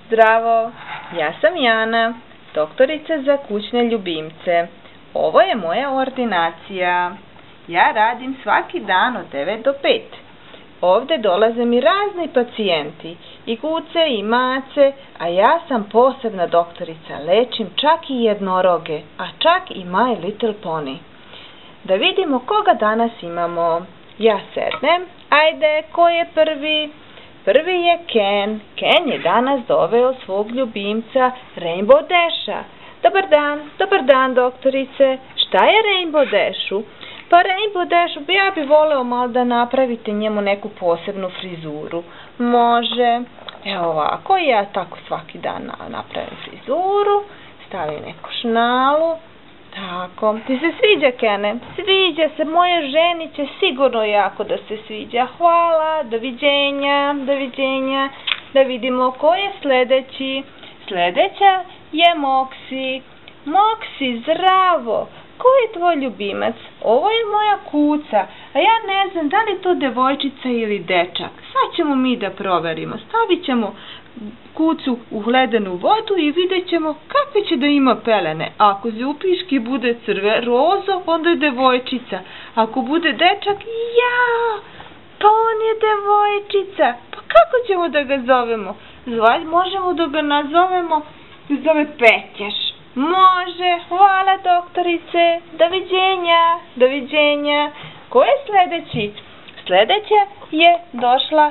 Zdravo, ja sam Jana, doktorica za kućne ljubimce. Ovo je moja ordinacija. Ja radim svaki dan od 9 do 5. Ovde dolaze mi razni pacijenti, i kuce i mace, a ja sam posebna doktorica, lečim čak i jednoroge, a čak i My Little Pony. Da vidimo koga danas imamo. Ja sednem, ajde, ko je prvi? Prvi je Ken. Ken je danas doveo svog ljubimca Rainbow Dasha. Dobar dan doktorice. Šta je Rainbow Dashu? Pa Rainbow Dashu, ja bi voleo malo da napravite njemu neku posebnu frizuru. Može. Evo ovako, ja tako svaki dan napravim frizuru, stavim neku šnalu. Tako, ti se sviđa, Kene? Sviđa se, moje ženi će sigurno jako da se sviđa. Hvala, doviđenja. Da vidimo ko je sledeći. Sledeća je Moxi. Moxi, zdravo. Ko je tvoj ljubimac? Ovo je moja kuca, a ja ne znam da li to devojčica ili dečak. Sad ćemo mi da proverimo. Stavit ćemo kucu u ledenu vodu i vidjet ćemo kakve će da ima pelene. Ako ljubiški bude rozo, onda je devojčica. Ako bude dečak, pa on je devojčica. Pa kako ćemo da ga zovemo? Možemo da ga nazovemo, zove Petjaš. Može, hvala doktorice, doviđenja. Ko je sledeći? Sledeća je došla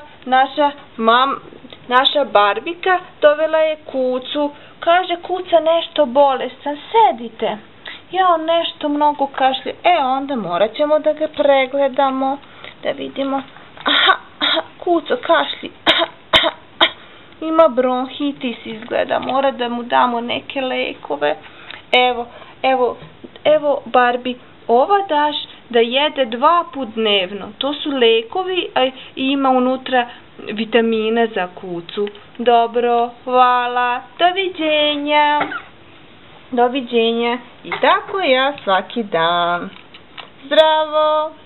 naša Barbika, dovela je kucu. Kaže, kuca nešto bolestan, sedite. Ja nešto mnogo kašlje. Onda morat ćemo da ga pregledamo, da vidimo. Kuco kašlji. Ima bronhitis izgleda, mora da mu damo neke lekove. Evo Barbie, ova daš da jede 2 puta dnevno. To su lekovi, a ima unutra vitamina za kucu. Dobro, hvala, doviđenja. I tako ja svaki dan. Zdravo!